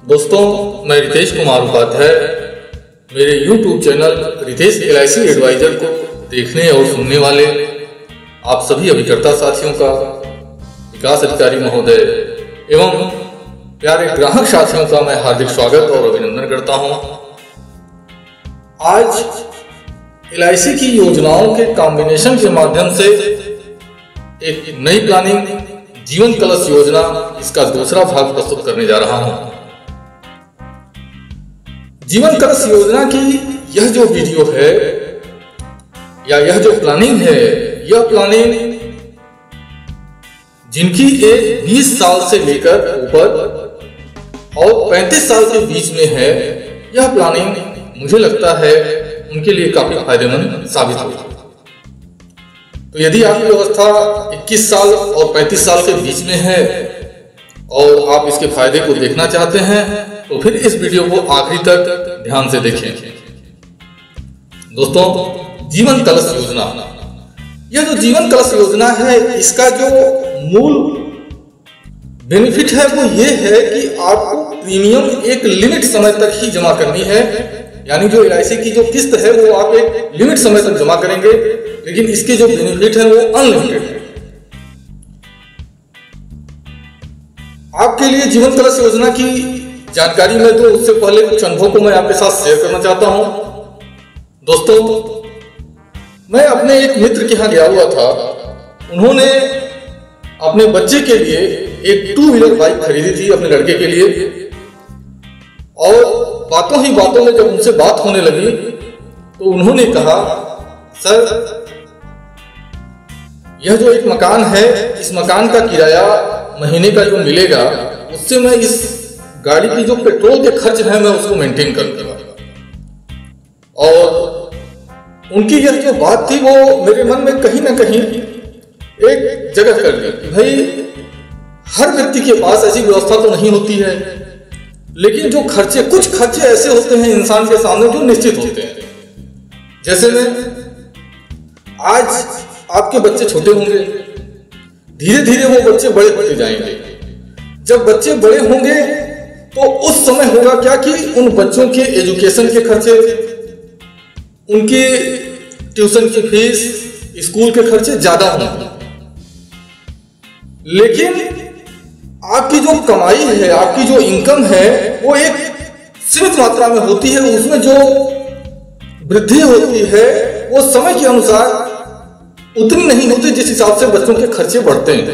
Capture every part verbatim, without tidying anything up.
दोस्तों, मैं रितेश कुमार उपाध्याय मेरे YouTube channel Ritesh L I C advisor को देखने और सुनने वाले आप सभी अभिकर्ता साथियों का, विकास अधिकारी महोदय एवं प्यारे ग्राहक साथियों का मैं हार्दिक स्वागत और अभिनंदन करता हूं। आज एल आई सी की योजनाओं के कॉम्बिनेशन के माध्यम से एक नई प्लानिंग जीवन कलश योजना, इसका दूसरा भाग प्रस्तुत करने जा रहा हूं। जीवन कलश योजना की यह जो वीडियो है या यह जो प्लानिंग है, यह प्लानिंग जिनकी एज बीस साल से लेकर ऊपर और पैंतीस साल के बीच में है, यह प्लानिंग मुझे लगता है उनके लिए काफी फायदेमंद साबित होगी। तो यदि आपकी व्यवस्था इक्कीस साल और पैंतीस साल के बीच में है और आप इसके फायदे को देखना चाहते हैं, तो फिर इस वीडियो को आखिरी तक ध्यान से देखें। दोस्तों, जीवन कलश योजना, यह जो जीवन कलश योजना है, इसका जो मूल बेनिफिट है वो ये है कि आपको प्रीमियम एक लिमिट समय तक ही जमा करनी है। यानी जो एल आई सी की जो किस्त है वो आप एक लिमिट समय तक जमा करेंगे, लेकिन इसके जो बेनिफिट है वो अनलिमिटेड है। आपके लिए जीवन कलश योजना की जानकारी में तो उससे पहले कुछ अनुभव को मैं आपके साथ शेयर करना चाहता हूं। दोस्तों, मैं अपने एक मित्र के यहां गया हुआ था। उन्होंने अपने बच्चे के लिए एक टू व्हीलर बाइक खरीदी थी अपने लड़के के लिए, और बातों ही बातों में जब उनसे बात होने लगी तो उन्होंने कहा, सर यह जो एक मकान है, इस मकान का किराया महीने का जो मिलेगा उससे मैं इस गाड़ी की जो पेट्रोल के खर्च है मैं उसको मेंटेन कर लूंगा। और उनकी यह जो बात थी वो मेरे मन में कहीं ना कहीं एक जगह कर ली कि भाई हर व्यक्ति के पास ऐसी व्यवस्था तो नहीं होती है, लेकिन जो खर्चे, कुछ खर्चे ऐसे होते हैं इंसान के सामने जो निश्चित होते हैं। जैसे में आज आपके बच्चे छोटे होंगे, धीरे धीरे वो बच्चे बड़े होते जाएंगे। जब बच्चे बड़े होंगे तो उस समय होगा क्या कि उन बच्चों के एजुकेशन के खर्चे, उनके ट्यूशन की फीस, स्कूल के खर्चे ज्यादा होंगे। लेकिन आपकी जो कमाई है, आपकी जो इनकम है, वो एक सीमित मात्रा में होती है। उसमें जो वृद्धि होती है वो समय के अनुसार उतनी नहीं होती जिस हिसाब से बच्चों के खर्चे बढ़ते हैं।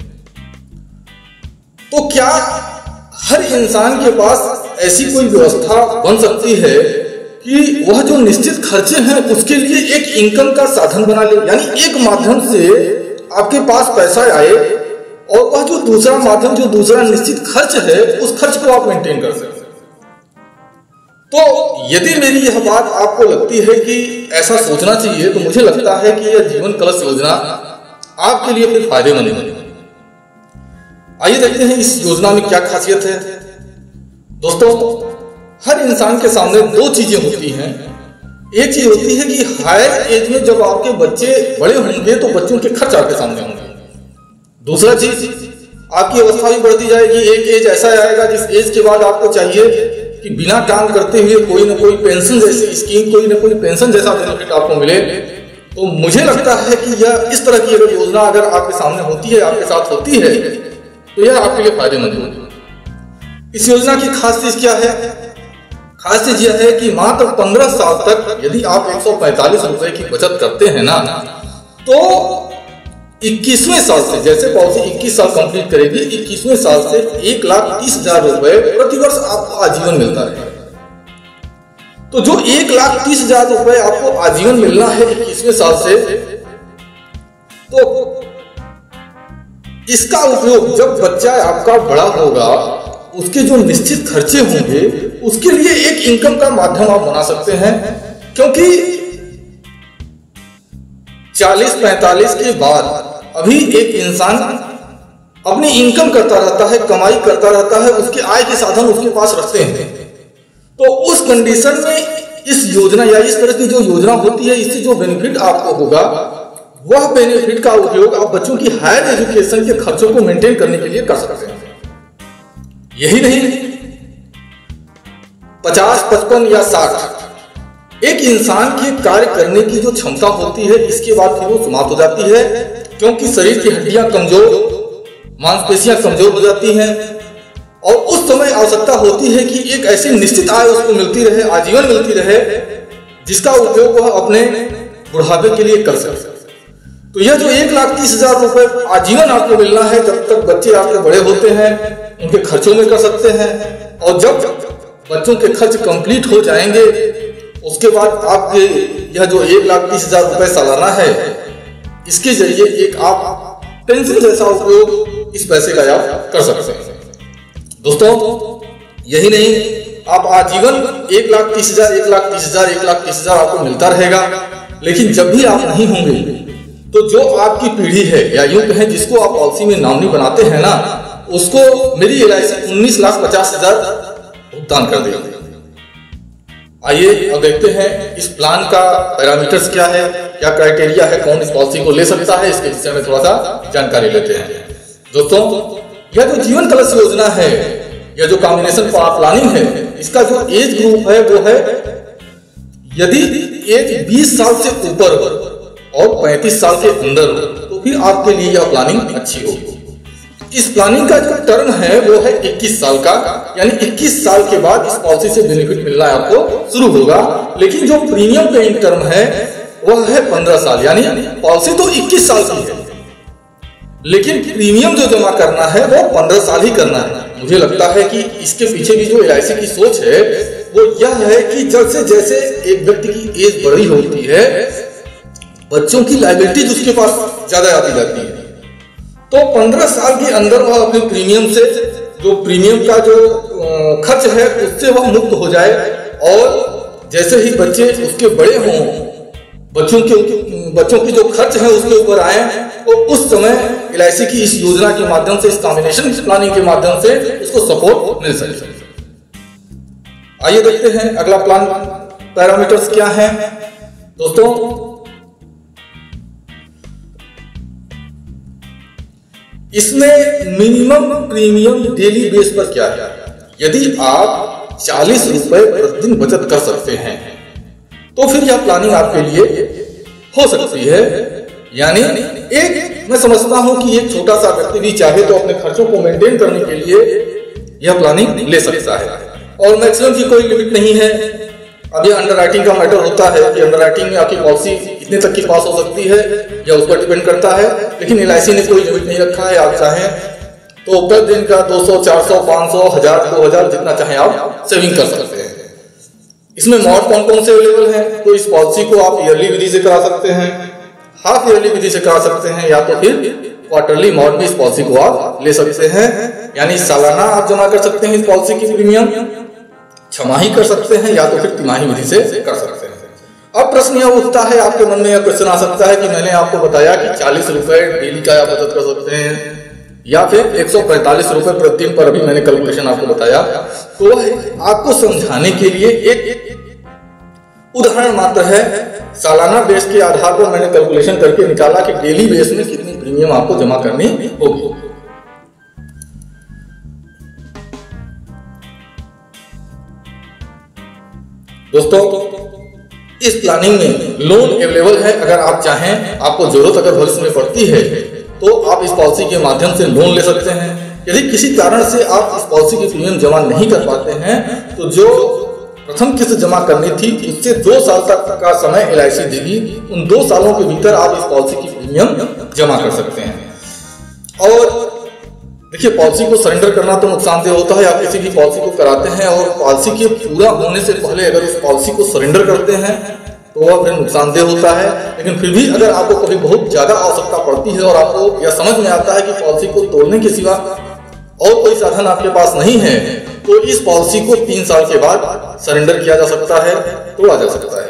तो क्या हर इंसान के पास ऐसी कोई व्यवस्था बन सकती है कि वह जो निश्चित खर्चे हैं उसके लिए एक इनकम का साधन बना ले, यानी एक माध्यम से आपके पास पैसा आए और वह जो दूसरा माध्यम, जो दूसरा निश्चित खर्च है, उस खर्च को आप मेंटेन कर सकें। तो यदि मेरी यह बात आपको लगती है कि ऐसा सोचना चाहिए, तो मुझे लगता है कि यह जीवन कलश योजना आपके लिए फिर फायदेमंद है। आइए देखते हैं इस योजना में क्या खासियत है। दोस्तों, हर इंसान के सामने दो चीजें होती हैं। एक चीज होती है कि हायर एज में जब आपके बच्चे बड़े होंगे तो बच्चों के खर्च आपके सामने होंगे। दूसरा चीज, आपकी अवस्था भी बढ़ती जाएगी। एक एज ऐसा आएगा जिस एज के बाद आपको चाहिए कि बिना काम करते हुए कोई ना कोई पेंशन जैसी स्कीम, कोई ना कोई पेंशन जैसा बेनिफिट आपको मिले। तो मुझे लगता है कि यह इस तरह की अगर योजना अगर आपके सामने होती है, आपके साथ होती है, तो यह आपके लिए फायदेमंद होगी। इस योजना की खास चीज क्या है? खास चीज यह है कि मात्र पंद्रह साल तक यदि आप एक सौ पैंतालीस रुपए की बचत करते हैं ना, तो इक्कीसवें साल से, जैसे पॉलिसी इक्कीस साल कंप्लीट करेगी, इक्कीसवें साल से एक लाख तीस हजार रुपए प्रतिवर्ष आपको आजीवन मिलता है। तो जो एक लाख तीस हजार रुपए आपको आजीवन मिलना है इक्कीसवें साल से, तो इसका उपयोग जब बच्चा आपका बड़ा होगा, उसके जो निश्चित खर्चे होंगे उसके लिए एक इनकम का माध्यम आप बना सकते हैं। क्योंकि चालीस पैंतालीस के बाद अभी एक इंसान अपनी इनकम करता रहता है, कमाई करता रहता है, उसके आय के साधन उसके पास रखते हैं। तो उस कंडीशन में इस योजना या इस तरह की जो योजना होती है, इससे जो बेनिफिट आपको होगा, वह बेनिफिट का उपयोग आप बच्चों की हायर एजुकेशन के खर्चों को मेंटेन करने के लिए कर सकते हैं। यही नहीं, पचास, पचपन या साठ, एक इंसान के कार्य करने की जो क्षमता होती है इसके बाद फिर वो समाप्त हो जाती है, क्योंकि शरीर की हड्डियां कमजोर, मांसपेशियां कमजोर हो जाती हैं और उस समय आवश्यकता होती है कि एक ऐसी निश्चित आय उसको मिलती रहे, आजीवन मिलती रहे, जिसका उपयोग वह अपने बुढ़ापे के लिए कर सके। तो यह जो एक लाख तीस हजार रुपए आजीवन आपको मिलना है, जब तक बच्चे आपके बड़े होते हैं उनके खर्चों में कर सकते हैं, और जब बच्चों के खर्च कंप्लीट हो जाएंगे उसके बाद आपके यह जो एक लाख तीस हजार रुपए सालाना है, इसके जरिए एक आप पेंशन जैसा उपयोग इस पैसे का आप कर सकते हैं। दोस्तों यही नहीं, आप आजीवन एक लाख तीस हजार एक लाख तीस हजार एक लाख तीस हजार आपको मिलता रहेगा, लेकिन जब भी आप नहीं होंगे तो जो आपकी पीढ़ी है या यूं कहें जिसको आप पॉलिसी में नॉमिनी बनाते हैं ना, उसको मेरी एल आई सी उन्नीस लाख पचास हजार भुगतान कर देगा। आइए अब देखते हैं इस प्लान का पैरामीटर्स क्या है, क्या क्राइटेरिया है, कौन इस पॉलिसी को ले सकता है, इसके विषय में थोड़ा सा जानकारी लेते हैं। दोस्तों यह जो जीवन कलश योजना है, यह जो कॉम्बिनेशन प्लानिंग है, इसका जो एज ग्रुप है वो है, यदि एज बीस साल से ऊपर और पैंतीस साल के अंदर हो तो फिर आपके लिए यह प्लानिंग अच्छी होगी। इस प्लानिंग का जो टर्म है वो है इक्कीस साल का, यानी इक्कीस साल के बाद इस पॉलिसी से बेनिफिट मिलना आपको शुरू होगा, लेकिन जो प्रीमियम पेइंग टर्म है वह है पंद्रह साल, यानी पॉलिसी तो इक्कीस साल की है लेकिन प्रीमियम जो जमा करना है वो पंद्रह साल ही करना है। मुझे लगता है कि इसके पीछे भी जो एल आई सी की सोच है वो यह है कि जैसे जैसे एक व्यक्ति की एज बड़ी होती है बच्चों की लायबिलिटी उसके पास ज्यादा आती जाती है, तो पंद्रह साल के अंदर वह अपने प्रीमियम से, जो प्रीमियम का जो खर्च है उससे वह मुक्त हो जाए, और जैसे ही बच्चे उसके बड़े हों, बच्चों के बच्चों की जो खर्च है उसके ऊपर आए, तो उस समय एल आई सी की इस योजना के माध्यम से, इस कॉम्बिनेशन प्लानिंग के माध्यम से उसको सपोर्ट मिल सके। आइए देखते हैं अगला प्लान पैरामीटर्स क्या है। दोस्तों इसमें मिनिमम प्रीमियम डेली बेस पर क्या है, यदि आप चालीस रुपए प्रतिदिन बचत कर सकते हैं तो फिर यह प्लानिंग आपके लिए हो सकती है। यानी एक मैं समझता हूं कि एक छोटा सा व्यक्ति भी चाहे तो अपने खर्चों को मेंटेन करने के लिए यह प्लानिंग ले सकता है, और मैक्सिमम की कोई लिमिट नहीं है। अब ये अंडरराइटिंग का मैटर होता है कि अंडरराइटिंग में आपकी पॉलिसी इतने तक की पास हो सकती है या उस पर डिपेंड करता है, लेकिन एल आई सी ने कोई लिमिट नहीं रखा है। आप चाहें तो प्रतिदिन का दो सौ, चार सौ, पाँच सौ, हजार, दो हजार जितना चाहे आप सेविंग कर सकते हैं। इसमें मॉड कौन कौन से अवेलेबल हैं, तो इस पॉलिसी को आप ईयरली विधि से करा सकते हैं, हाफ ईयरली विधि से करा सकते हैं, या तो फिर क्वार्टरली मॉड में इस पॉलिसी को आप ले सकते हैं। यानी सालाना आप जमा कर सकते हैं इस पॉलिसी की प्रीमियम, छमाही कर सकते हैं, या तो फिर तिमाही विधि से कर सकते हैं। अब प्रश्न यह उठता है, आपके मन में यह क्वेश्चन आ सकता है कि मैंने आपको बताया कि चालीस रुपए डेली का आप बचत कर सकते हैं या फिर एक सौ पैंतालीस रुपए प्रतिदिन पर, अभी मैंने कैलकुलेशन आपको बताया, तो वह आपको समझाने के लिए एक उदाहरण मात्र है। सालाना बेस के आधार पर मैंने कैलकुलेशन करके निकाला कि डेली बेस में कितनी प्रीमियम आपको जमा करनी होगी। दोस्तों इस प्लानिंग में लोन अवेलेबल है, अगर आप चाहें, आपको जरूरत अगर भविष्य में पड़ती है तो आप इस पॉलिसी के माध्यम से लोन ले सकते हैं। यदि किसी कारण से आप इस पॉलिसी की प्रीमियम जमा नहीं कर पाते हैं तो जो प्रथम किस्त जमा करनी थी उससे दो साल तक का समय एल आई सी देगी, उन दो सालों के भीतर आप इस पॉलिसी की प्रीमियम जमा कर सकते हैं। और देखिए पॉलिसी को सरेंडर करना तो नुकसानदेह होता है, आप किसी भी पॉलिसी को कराते हैं और पॉलिसी के पूरा होने से पहले अगर उस पॉलिसी को सरेंडर करते हैं तो वह फिर नुकसानदेह होता है। लेकिन फिर भी अगर आपको कभी बहुत ज्यादा आवश्यकता पड़ती है और आपको यह समझ में आता है कि पॉलिसी को तोड़ने के सिवा और कोई साधन आपके पास नहीं है, तो इस पॉलिसी को तीन साल के बाद सरेंडर किया जा सकता है, तोड़ा जा सकता है।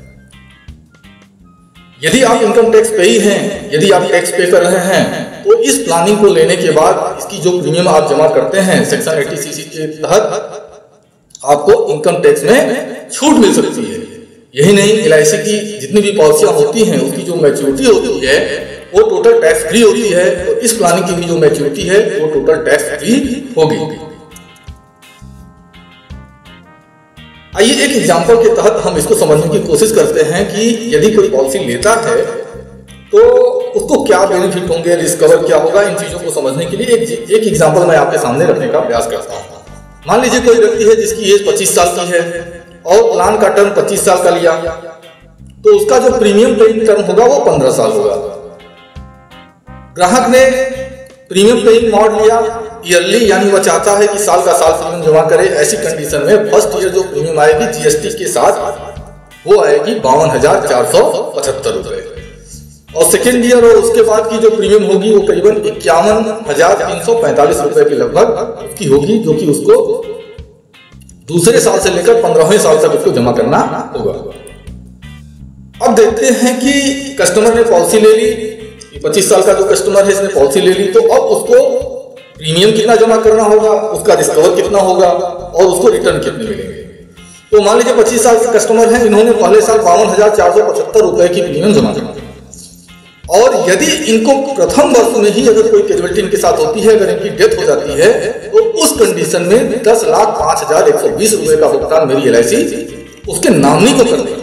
यदि आप इनकम टैक्स पेई हैं, यदि आप टैक्स पे कर रहे हैं, तो इस प्लानिंग को लेने के बाद इसकी जो प्रीमियम आप जमा करते हैं सेक्शन अस्सी सी सी के तहत आपको इनकम टैक्स में छूट मिल सकती है। यही नहीं, एल आई सी की जितनी भी पॉलिसियां होती हैं उसकी जो मैच्योरिटी होती है वो टोटल टैक्स फ्री होती है, तो इस प्लानिंग की भी जो मैच्योरिटी है वो टोटल टैक्स फ्री होगी। आइए एक एग्जांपल के तहत हम इसको समझने की कोशिश करते हैं कि यदि कोई पॉलिसी लेता है तो उसको क्या बेनिफिट होंगे, रिस्क कवर क्या होगा। इन चीजों को समझने के लिए एक एक एग्जांपल मैं आपके सामने रखने का प्रयास करता हूँ। मान लीजिए कोई व्यक्ति है जिसकी एज पच्चीस साल की है और प्लान का टर्म पच्चीस साल का लिया, तो उसका जो प्रीमियम पेइंग टर्म होगा वो पंद्रह साल होगा। ग्राहक ने प्रीमियम पेइंग मोड लिया ईयरली, यानी वह चाहता है कि साल का साल प्रीमियम जमा करे। ऐसी कंडीशन में फर्स्ट ईयर जो प्रीमियम आएगी जीएसटी के साथ वो आएगी बावन हजार चार सौ पचहत्तर रुपए, और सेकेंड ईयर और उसके बाद की जो प्रीमियम होगी वो करीबन इक्यावन हजार तीन सौ पैंतालीस रुपए के लगभग की होगी, जो कि उसको दूसरे साल से लेकर पंद्रहवें साल तक उसको जमा करना होगा। अब देखते हैं कि कस्टमर ने पॉलिसी ले ली, पच्चीस साल का जो कस्टमर है इसने पॉलिसी ले ली, तो अब उसको प्रीमियम कितना जमा करना होगा, उसका रिस्क कवर कितना होगा और उसको रिटर्न कितने मिलेंगे। तो मान लीजिए पच्चीस साल के कस्टमर हैं, इन्होंने पहले साल बावन हजार चार सौ पचहत्तर रुपए की प्रीमियम जमा की, और यदि इनको प्रथम वर्ष में ही अगर कोई कैजुअलिटी इनके साथ होती है, अगर इनकी डेथ हो जाती है, तो उस कंडीशन में दस लाख पांच हजार एक सौ बीस रुपए का भुगतान मेरी एल आई सी उसके नामनी को कर देगी।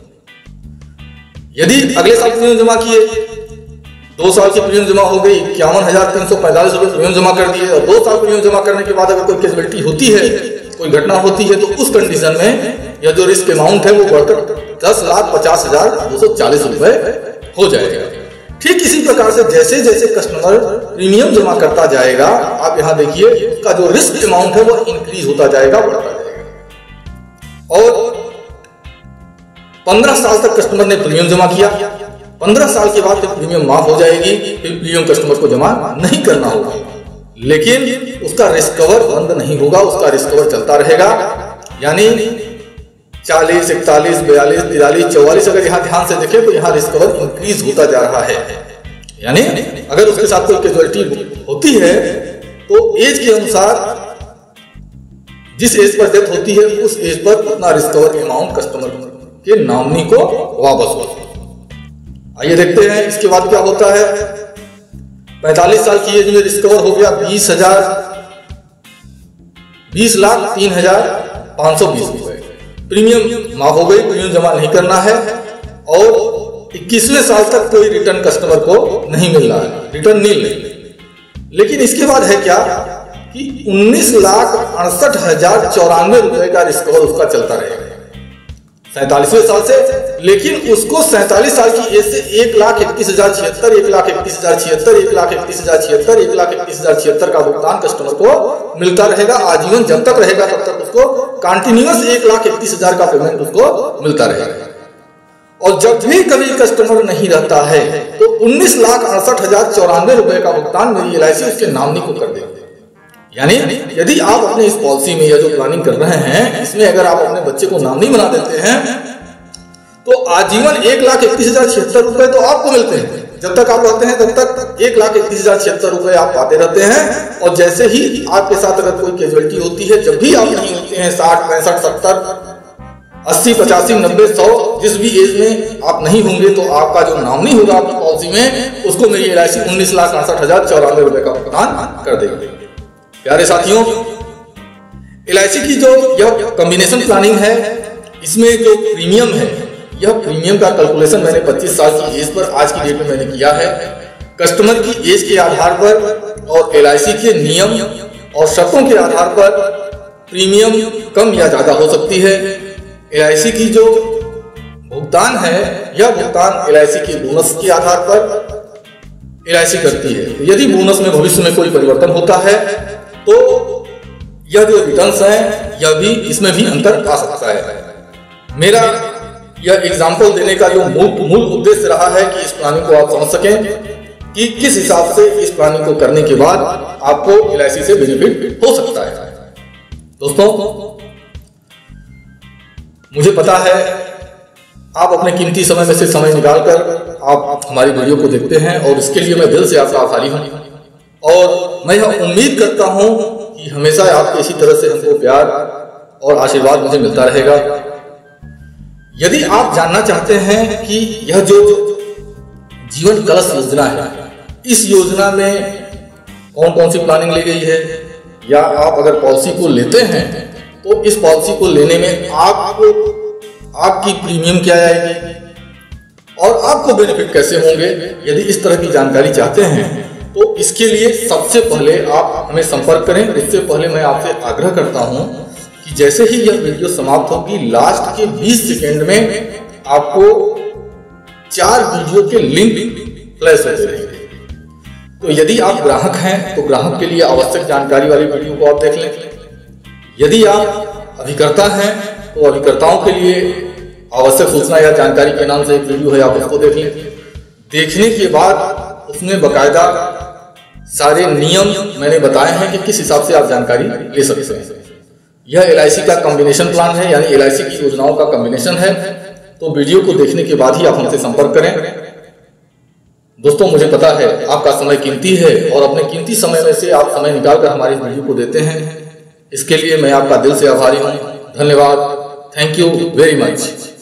यदि अगले साल प्रीमियम जमा किए, दो साल की प्रीमियम जमा हो गई, इक्यावन हजार तीन सौ पैंतालीस रुपए प्रीमियम जमा कर दिए, और दो साल प्रीमियम जमा करने के बाद अगर कोई कैजुअलिटी होती है, कोई घटना होती है, तो उस कंडीशन में यह जो रिस्क अमाउंट है वो बढ़कर दस लाख पचास हजार दो सौ चालीस रुपए हो जाएगा। ठीक इसी प्रकार से जैसे जैसे कस्टमर प्रीमियम जमा करता जाएगा, आप यहां देखिए उसका जो रिस्क अमाउंट है वो इंक्रीज होता जाएगा, बढ़ता जाएगा। और पंद्रह साल तक कस्टमर ने प्रीमियम जमा किया, पंद्रह साल के बाद फिर प्रीमियम माफ हो जाएगी, फिर प्रीमियम कस्टमर को जमा नहीं करना होगा, लेकिन उसका रिस्क कवर बंद नहीं होगा, उसका रिस्क कवर चलता रहेगा। यानी चालीस, इकतालीस, बयालीस, तिरालीस, चौवालीस, अगर यहाँ ध्यान से देखें तो यहाँ रिस्क कवर इंक्रीज होता जा रहा है। यानी अगर उसके साथ कोई कैजुअलिटी होती है तो एज के अनुसार जिस एज पर डेथ होती है उस एज पर उतना रिस्क कवर अमाउंट कस्टमर के नॉमिनी को वापस होगा। आइए देखते हैं इसके बाद क्या होता है। पैंतालीस साल की एज में रिस्क कवर हो गया बीस हजार बीस लाख तीन हजार पांच सौ बीस रुपए, प्रीमियम माफ हो गई, प्रीमियम जमा नहीं करना है, और इक्कीसवें साल तक कोई रिटर्न कस्टमर को नहीं मिल रहा है, रिटर्न नील नहीं। लेकिन इसके बाद है क्या कि उन्नीस लाख अड़सठ हजार चौरानवे रुपए का रिस्क कवर उसका चलता रहेगा सैतालीसवें साल से, लेकिन उसको सैतालीस साल की एज से एक लाख इकतीस हजार छिहत्तर एक लाख इकतीस हजार छिहत्तर एक लाख इकतीस हजार छिहत्तर एक लाख इकतीस हजार छिहत्तर का भुगतान कस्टमर को मिलता रहेगा आजीवन। जब तक रहेगा तब तक उसको कंटिन्यूअस एक लाख इकतीस हजार का पेमेंट उसको मिलता रहेगा। और जब भी कभी कस्टमर नहीं रहता है तो उन्नीस लाख अड़सठ हजार चौरानवे रुपए का भुगतान मेरी एल आई सी उसके नामनी को कर देगी। यानी यदि आप अपने इस पॉलिसी में या जो प्लानिंग कर रहे हैं इसमें अगर आप अपने बच्चे को नामनी बना देते हैं तो आजीवन एक लाख इकतीस हजार छिहत्तर रुपए तो आपको मिलते हैं, जब तक आप रहते हैं तब तक एक लाख इकतीस हजार छिहत्तर रुपए आप पाते रहते हैं। और जैसे ही आपके साथ अगर कोई कैजुअलिटी होती है, जब भी आप नहीं होते हैं साठ पैंसठ सत्तर अस्सी पचासी नब्बे सौ जिस भी एज में आप नहीं होंगे, तो आपका जो नामनी होगा आपकी पॉलिसी में उसको मेरी एल आई सी उन्नीस लाख अड़सठ हजार चौरानवे रुपए का भुगतान कर देगी। प्यारे साथियों, एल आई सी की जो यह कॉम्बिनेशन प्लानिंग है इसमें जो प्रीमियम है, यह प्रीमियम का कैलकुलेशन मैंने पच्चीस साल की एज पर आज की डेट में मैंने किया है। कस्टमर की एज के आधार पर और एल आई सी के नियम और शर्तों के आधार पर प्रीमियम कम या ज्यादा हो सकती है। एल आई सी की जो भुगतान है यह भुगतान एल आई सी के बोनस के आधार पर एल आई सी करती है। तो यदि बोनस में भविष्य में कोई परिवर्तन होता है तो यह जो रिटर्न्स हैं यह भी इसमें भी अंतर आ सकता है। मेरा यह एग्जाम्पल देने का जो मूल मूल उद्देश्य रहा है कि इस प्लानिंग को आप समझ सकें कि किस हिसाब से इस प्लानिंग को करने के बाद आपको एल आई सी से बेनिफिट हो सकता है। दोस्तों, मुझे पता है आप अपने कीमती समय में से समय निकालकर आप हमारी वीडियो को देखते हैं और इसके लिए मैं दिल से आपका आभारी हूं, और मैं यह उम्मीद करता हूं कि हमेशा आपके इसी तरह से हमको प्यार और आशीर्वाद मुझे मिलता रहेगा। यदि आप जानना चाहते हैं कि यह जो जीवन कलश योजना है इस योजना में कौन कौन सी प्लानिंग ली गई है, या आप अगर पॉलिसी को लेते हैं तो इस पॉलिसी को लेने में आपको आपकी प्रीमियम क्या आएगी और आपको बेनिफिट कैसे होंगे, यदि इस तरह की जानकारी चाहते हैं तो इसके लिए सबसे पहले आप हमें संपर्क करें। इससे पहले मैं आपसे आग्रह करता हूं कि जैसे ही यह वीडियो समाप्त होगी, लास्ट के बीस सेकंड में आपको चार वीडियो के लिंक फ्लैश होते रहेंगे। तो यदि आप ग्राहक हैं तो ग्राहक के लिए आवश्यक जानकारी वाली वीडियो को आप देख लें। यदि आप अभिकर्ता हैं तो अभिकर्ताओं के लिए आवश्यक सूचना या जानकारी के नाम से एक वीडियो है, आप उसको देख लें। देखने के बाद उसमें बकायदा सारे नियम मैंने बताए हैं कि किस हिसाब से आप जानकारी ले सकते हैं। यह एल आई सी का कॉम्बिनेशन प्लान है, यानी एल आई सी की योजनाओं का कॉम्बिनेशन है। तो वीडियो को देखने के बाद ही आप हमसे संपर्क करें। दोस्तों, मुझे पता है आपका समय कीमती है और अपने कीमती समय में से आप समय निकालकर हमारी वीडियो को देते हैं। इसके लिए मैं आपका दिल से आभारी हूँ। धन्यवाद। Thank you very much.